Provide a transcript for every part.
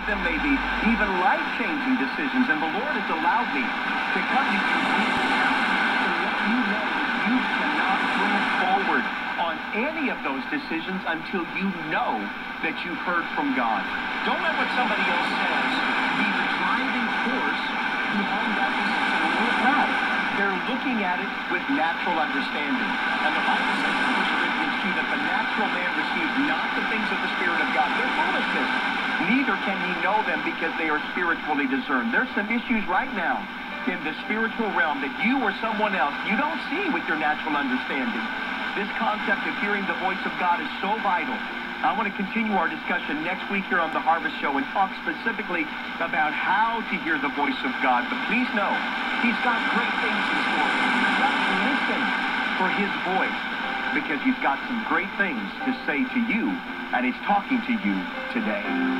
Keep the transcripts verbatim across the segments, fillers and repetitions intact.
them may be even life-changing decisions, and the Lord has allowed me to come to you to let you know that you cannot move forward on any of those decisions until you know that you've heard from God. Don't let what somebody else says be the driving force behind that decision. It's not. They're looking at it with natural understanding. And the Bible says in First Corinthians two that the natural man receives not the things of the Spirit of God. They're foolishness. Neither can he know them because they are spiritually discerned. There's some issues right now in the spiritual realm that you or someone else, you don't see with your natural understanding. This concept of hearing the voice of God is so vital. I want to continue our discussion next week here on the Harvest Show and talk specifically about how to hear the voice of God. But please know, he's got great things in store. Just listen for his voice, because he's got some great things to say to you, and he's talking to you today.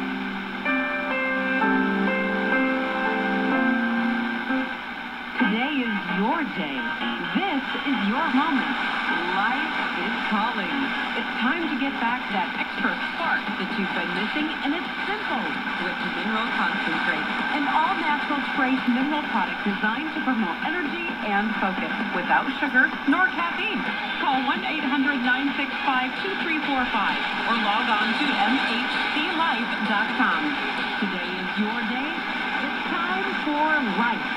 Today is your day. This is your moment. Life is calling. It's time to get back that extra spark that you've been missing, and it's simple with Mineral Concentrate, an all-natural trace mineral product designed to promote energy and focus without sugar nor caffeine. Call one eight hundred, nine six five, two three four five or log on to m h c life dot com. Today is your day. It's time for life.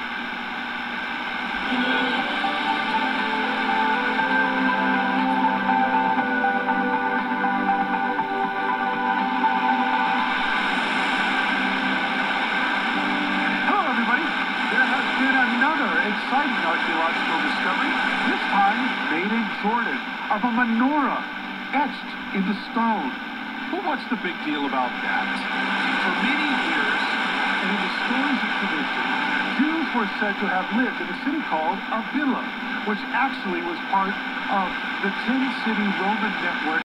Exciting archaeological discovery, this time made in Jordan, of a menorah etched into stone. Well, what's the big deal about that? For many years, and in the stories of tradition, Jews were said to have lived in a city called Avila, which actually was part of the ten-city Roman network